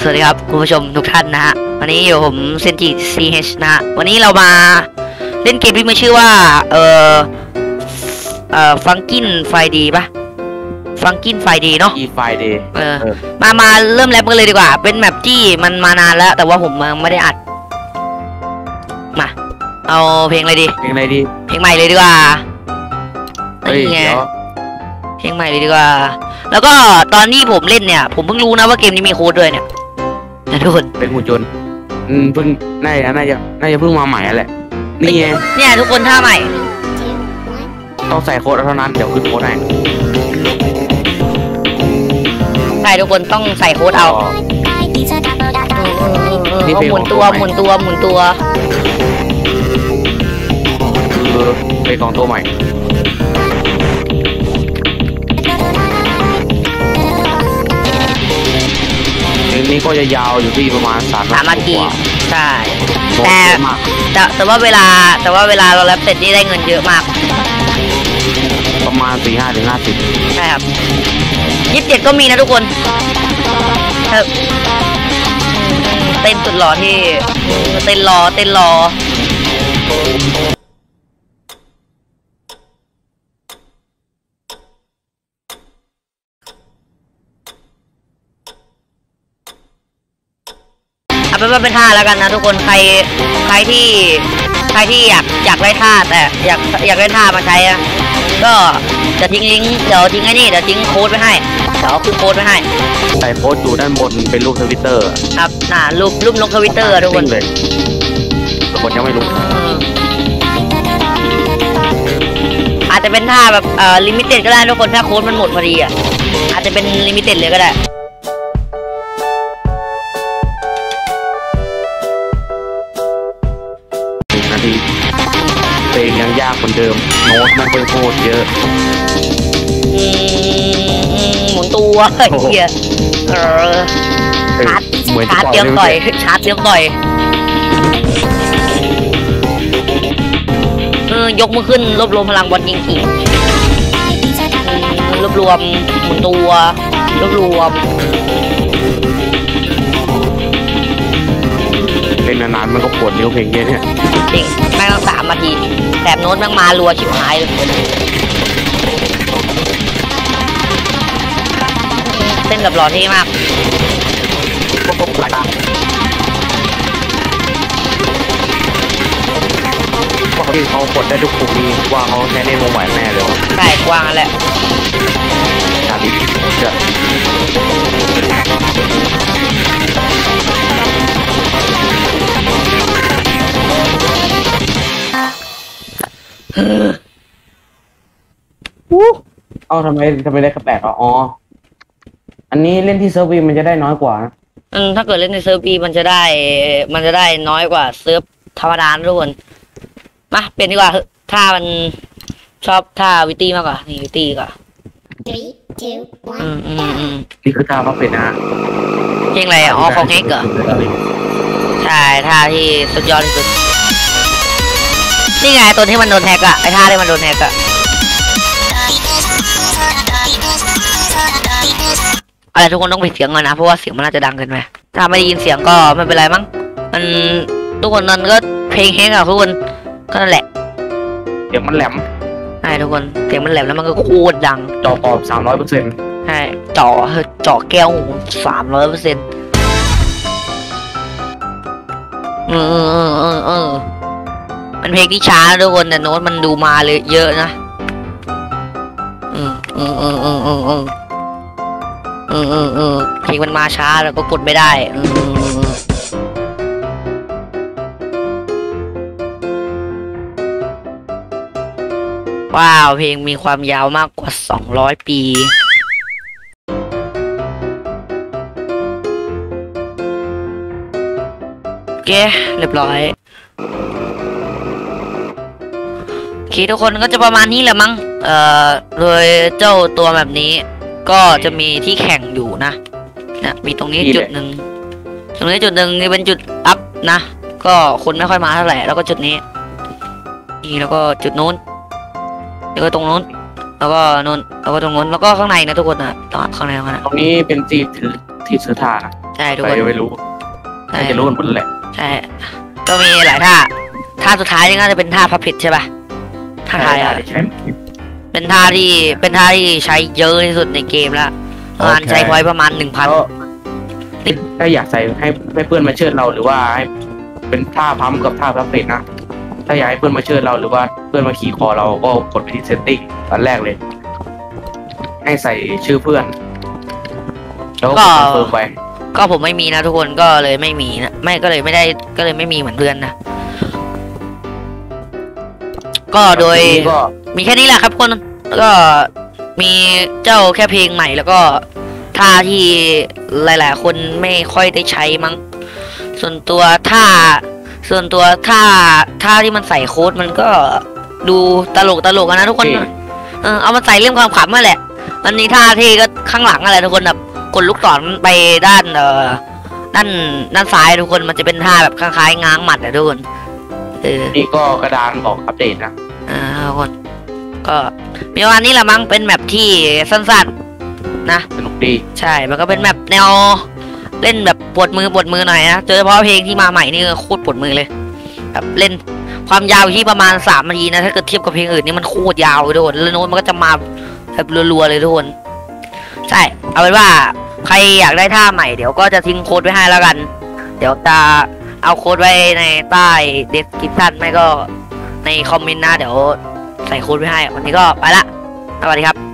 สวัสดีครับคุณผู้ชมทุกท่านนะฮะวันนี้อยู่ผมเซนจิ CH นะฮะวันนี้เรามาเล่นเกมที่มีชื่อว่าฟังกินไฟดีปะฟังกินไฟดีเนาะไฟดีมาเริ่มแรปกันเลยดีกว่าเป็นแมปที่มันมานานแล้วแต่ว่าผมไม่ได้อัดมาเอาเพลงอะไรดีเพลงใหม่เลยดีกว่านี่ไงเพลงใหม่เลยดีกว่าแล้วก็ตอนที่ผมเล่นเนี่ยผมเพิ่งรู้นะว่าเกมนี้มีโค้ดด้วยเนี่ยนะทุกคนเป็นหุ่นยนต์เพิ่งน่าจะเพิ่งมาใหม่แหละนี่ไงเนี่ยทุกคนท่าใหม่ต้องใส่โค้ดเท่านั้นเดี๋ยวขึ้นโค้ดให้ใช่ทุกคนต้องใส่โค้ดเอาหมุนตัวเป็นของตัวใหม่นี้ก็จะยาวอยู่ที่ประมาณ3 นาทีใช่แต่ว่าเวลาเราแรปเสร็จนี่ได้เงินเยอะมากประมาณ45 ถึง 50 ใช่ครับ27ก็มีนะทุกคนเต้นสุดหล่อที่เต้นรอเอาเป็นว่าเป็นท่าแล้วกันนะทุกคนใครที่อยากได้ท่าแต่อยากได้ท่ามาใช้อะก็จะทิ้งลิงก์เดี๋ยวทิ้งทิ้งโค้ดไว้ให้เดี๋ยวขึ้นโค้ดไว้ให้ใส่โค้ดอยู่ด้านบนเป็นรูปทวิตเตอร์ครับรูปนกทวิตเตอร์ทุกคนเลยทุกคนยังไม่รู้อาจจะเป็นท่าแบบลิมิเต็ดก็ได้ทุกคนถ้าโค้ดมันหมดพอดีอ่ะอาจจะเป็นลิมิเต็ดเลยก็ได้เพลงยังยากเหมือนเดิมโน้ตมันเป็นโคตรเยอะหมุนตัวเฮียชาร์จเตรียมต่อยยกมือขึ้นรวบรวมพลังบอลยิงอีกรวบรวมหมุนตัวรวบรวมเป็นนานๆมันก็ปวดนิ้วเพลงเยอะเนี่ยจริงแม่งต้อง3 นาทีแถบโน้ตแม่งมารัวชิบหายเลยเต้นกับหล่อเท่มากพวกที่เขากดได้ทุกปุ่มนี้ว่าเขาใช้ในวงไหวแน่เลยใช่กว้างแหละทำไมได้กระแปลกอ๋ออันนี้เล่นที่เซิร์ฟวีมันจะได้น้อยกว่าถ้าเกิดเล่นในเซิร์ฟวีมันจะได้น้อยกว่าเซิร์ฟธรรมดาทุกคนมาเป็นดีกว่าถ้ามันชอบท่าวิตี้มากกว่านี่วิตี้ก่อนนี่คือท่าเขาเป็นนะเพลงอะไรอ๋อของเฮกเหรอใช่ท่าที่สุดยอดที่สุดนี่ไงตัวที่มันโดนแฮกอะไอท่าที่มันโดนแฮกอะอะไรทุกคนต้องปิดเสียงก่อนนะเพราะว่าเสียงมันน่าจะดังเกินไปถ้าไม่ได้ยินเสียงก็ไม่เป็นไรมั้งมันทุกคนนั่นก็เพลงเฮกอะทุกคนก็นั่นแหละเสียงมันแหลมใช่ทุกคนเสียงมันแหลมแล้วมันก็โคตรดังจอตอบ300% ใช่จอแก้ว300%มันเพลงที่ช้าทุกคนแต่โน้ตมันดูมาเลยเยอะนะเพลงมันมาช้าแล้วก็กดไม่ได้ว้าวเพลงมีความยาวมากกว่า200 ปีโอเคเรียบร้อยโอเคทุกคนก็จะประมาณนี้แหละมั้งโดยเจ้าตัวแบบนี้ก็จะมีที่แข่งอยู่นะมีตรงนี้จุดหนึ่งนี่เป็นจุดอัพนะก็คนไม่ค่อยมาเท่าไหร่แล้วก็จุดนี้แล้วก็จุดนู้นแล้วก็ตรงนู้นแล้วก็นู้นแล้วก็ตรงนู้นแล้วก็ข้างในนะทุกคนนะตรงข้างในตรงนี้เป็นที่ถือท่าใช่ทุกใคครนไม่รู้ใช่น่าจะรู้กันหมดแหละใช่ก็มีหลายท่าสุดท้ายนี่ก็จะเป็นท่าพับผิดใช่ป่ะท่าไทายอะใช่เป็นท่าที่ใช้เยอะที่สุดในเกมแล้วประมาณใช้พอยต์ประมาณ 1,000 ก็ถ้าอยากใส่ให้เพื่อนมาเชิดเราหรือว่าให้เป็นท่าพัมกับท่าพับเป็ดนะถ้าอยากให้เพื่อนมาเชิดเราหรือว่าเพื่อนมาขี่คอเราก็กดไปที่เซตติ้งตอนแรกเลย ให้ใส่ชื่อเพื่อนแล้วก็คอนเฟิร์มไปก็ผมไม่มีนะทุกคนก็เลยไม่มีนะไม่ก็เลยไม่ได้ก็เลยไม่มีเหมือนเพื่อนนะก็โดยทีนี้ก็มีแค่นี้แหละครับคนแล้วก็มีเจ้าแค่เพลงใหม่แล้วก็ท่าที่หลายๆ คนไม่ค่อยได้ใช้มั้งส่วนตัวท่าที่มันใส่โค้ดมันก็ดูตลกอะนะทุกคนเอามาใส่เรื่องความขำนั่นแหละมันมีท่าที่ก็ข้างหลังอะไรทุกคนแบบกดลูกศรไปด้านด้านซ้ายทุกคนมันจะเป็นท่าแบบคล้ายๆง้างหมัดอะทุกคนนี่ก็กระดานบอกอัปเดตนะทุกคนก็มีประมาณนี้แหละมั้งเป็นแมปที่สั้นๆนะสนุกดีใช่มันก็เป็นแมปแนวเล่นแบบปวดมือหน่อยนะโดยเฉพาะเพลงที่มาใหม่นี่โคตรปวดมือเลยแบบเล่นความยาวที่ประมาณ3 นาทีนะถ้าเกิดเทียบกับเพลงอื่นนี่มันโคตรยาวเลยทุกคนแล้วโน้ตมันก็จะมาแบบรัวๆเลยทุกคนใช่เอาเป็นว่าใครอยากได้ท่าใหม่เดี๋ยวก็จะทิ้งโค้ดไว้ให้แล้วกันเดี๋ยวจะเอาโค้ดไว้ในใต้เดสคริปชั่นไม่ก็ในคอมเมนต์นะเดี๋ยวใส่โค้ดไว้ให้วันนี้ก็ไปละสวัสดีครับ